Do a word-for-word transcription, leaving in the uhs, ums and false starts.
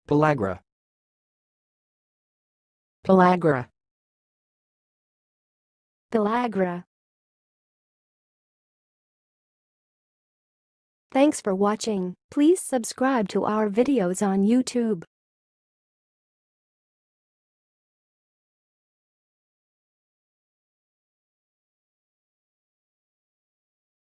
Pellagra. Pellagra. Pɛllaɡrə. Thanks for watching. Please subscribe to our videos on YouTube.